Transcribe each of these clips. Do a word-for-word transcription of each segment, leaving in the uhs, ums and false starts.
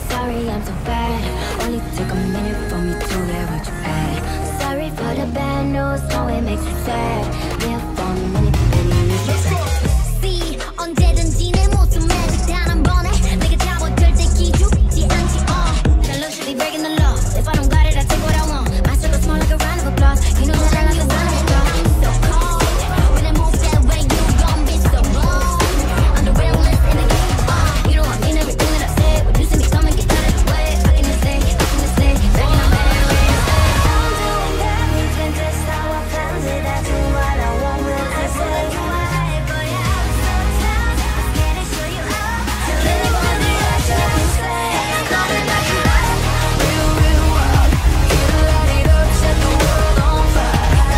sorry, I'm so bad. Only took a minute for me to get what you had. Sorry for the bad news, no it makes you sad. Yeah, for a minute, baby, you should say. See, 언제든지 내 모습에 단 한 번에 내가 잡아줄 때 기죽지 않지. Uh, delusionally breaking the law. If I don't got it, I take what I want. My circle small like a round of applause. You know that I like the sound of it. So cold when I move that way, you gon' be so bold. I'm the realest in the game. Uh, you know I mean everything that I said. When you see me coming, get out of the way. I can just say, I can just say, back in my bed, ready to say. I'm doing that, you've been just so offended. That's what I want me to say. But yeah, sometimes I'm scared to show you up. To live on the edge of the same. Coming back to life, real, real world. Get a light it up, set the world on fire.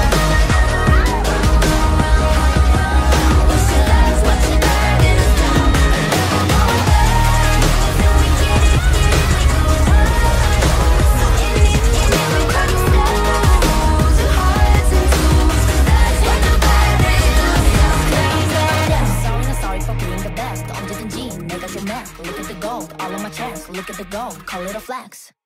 What's your life, what's your life, get us down. Then we get it, get it, we go hard. So in it, in it, we rock it slow. The hearts and tools, 'cause that's what the vibe is. Sorry, not sorry for being the best. 언제든지 내가 좀 mad. Look at the gold, all on my chest. Look at the gold, call it a flex.